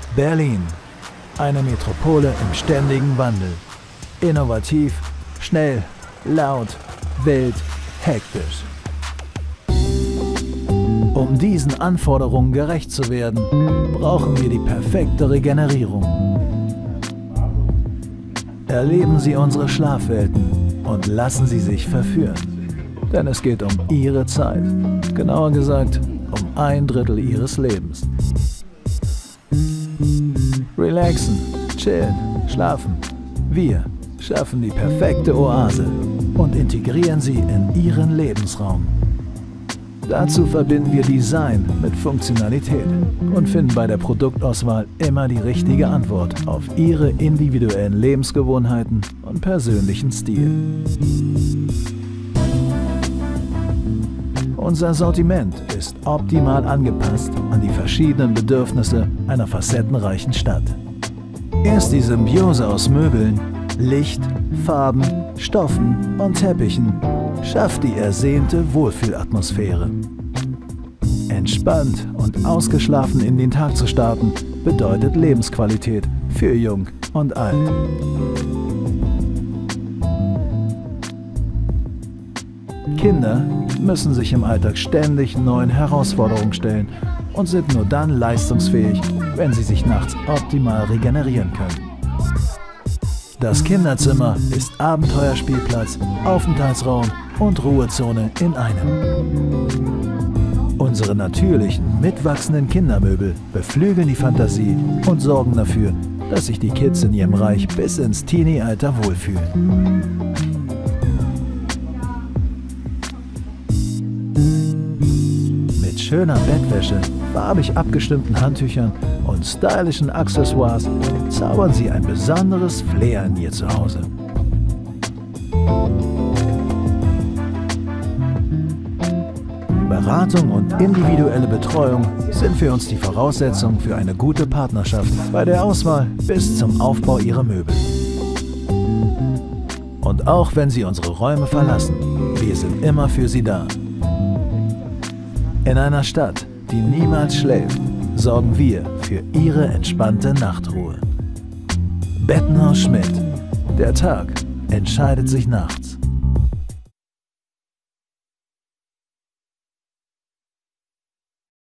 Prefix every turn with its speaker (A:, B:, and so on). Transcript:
A: Berlin. Eine Metropole im ständigen Wandel. Innovativ, schnell, laut, wild, hektisch. Um diesen Anforderungen gerecht zu werden, brauchen wir die perfekte Regenerierung. Erleben Sie unsere Schlafwelten und lassen Sie sich verführen. Denn es geht um Ihre Zeit. Genauer gesagt, um 1/3 Ihres Lebens. Relaxen, chillen, schlafen. Wir schaffen die perfekte Oase und integrieren sie in Ihren Lebensraum. Dazu verbinden wir Design mit Funktionalität und finden bei der Produktauswahl immer die richtige Antwort auf Ihre individuellen Lebensgewohnheiten und persönlichen Stil. Unser Sortiment ist optimal angepasst an die verschiedenen Bedürfnisse einer facettenreichen Stadt. Erst die Symbiose aus Möbeln, Licht, Farben, Stoffen und Teppichen schafft die ersehnte Wohlfühlatmosphäre. Entspannt und ausgeschlafen in den Tag zu starten, bedeutet Lebensqualität für Jung und Alt. Kinder müssen sich im Alltag ständig neuen Herausforderungen stellen und sind nur dann leistungsfähig, wenn sie sich nachts optimal regenerieren können. Das Kinderzimmer ist Abenteuerspielplatz, Aufenthaltsraum und Ruhezone in einem. Unsere natürlichen, mitwachsenden Kindermöbel beflügeln die Fantasie und sorgen dafür, dass sich die Kids in ihrem Reich bis ins Teenie-Alter wohlfühlen. Mit schöner Bettwäsche, farbig abgestimmten Handtüchern und stylischen Accessoires zaubern Sie ein besonderes Flair in Ihr Zuhause. Beratung und individuelle Betreuung sind für uns die Voraussetzung für eine gute Partnerschaft bei der Auswahl bis zum Aufbau Ihrer Möbel. Und auch wenn Sie unsere Räume verlassen, wir sind immer für Sie da. In einer Stadt, die niemals schläft, sorgen wir für Ihre entspannte Nachtruhe. Bettenhaus Schmidt. Der Tag entscheidet sich nachts.